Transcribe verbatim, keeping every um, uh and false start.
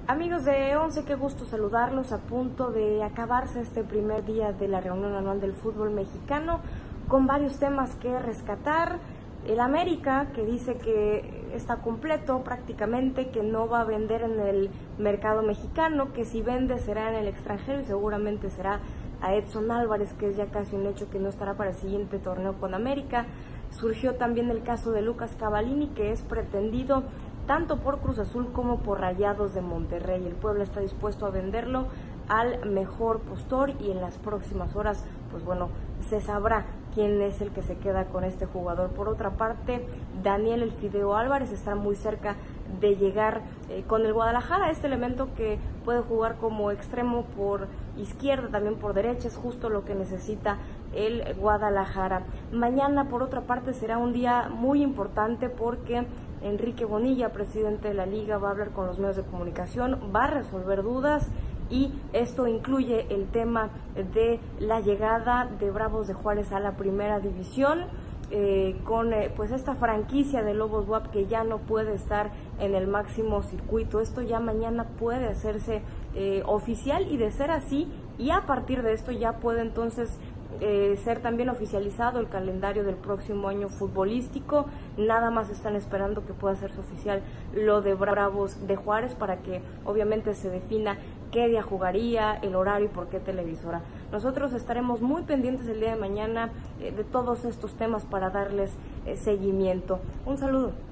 Amigos de Once, qué gusto saludarlos a punto de acabarse este primer día de la reunión anual del fútbol mexicano con varios temas que rescatar. El América, que dice que está completo prácticamente, que no va a vender en el mercado mexicano, que si vende será en el extranjero y seguramente será a Edson Álvarez, que es ya casi un hecho que no estará para el siguiente torneo con América. Surgió también el caso de Lucas Cavallini, que es pretendido tanto por Cruz Azul como por Rayados de Monterrey. El Puebla está dispuesto a venderlo al mejor postor y en las próximas horas, pues bueno, se sabrá quién es el que se queda con este jugador. Por otra parte, Daniel El Fideo Álvarez está muy cerca de llegar eh, con el Guadalajara, este elemento que puede jugar como extremo por izquierda, también por derecha, es justo lo que necesita el Guadalajara. Mañana, por otra parte, será un día muy importante porque Enrique Bonilla, presidente de la Liga, va a hablar con los medios de comunicación, va a resolver dudas y esto incluye el tema de la llegada de Bravos de Juárez a la primera división. Eh, con eh, pues esta franquicia de Lobos W A P que ya no puede estar en el máximo circuito. Esto ya mañana puede hacerse eh, oficial, y de ser así, y a partir de esto ya puede entonces eh, ser también oficializado el calendario del próximo año futbolístico. Nada más están esperando que pueda hacerse oficial lo de Bravos de Juárez para que obviamente se defina qué día jugaría, el horario y por qué televisora. Nosotros estaremos muy pendientes el día de mañana eh, de todos estos temas para darles eh, seguimiento. Un saludo.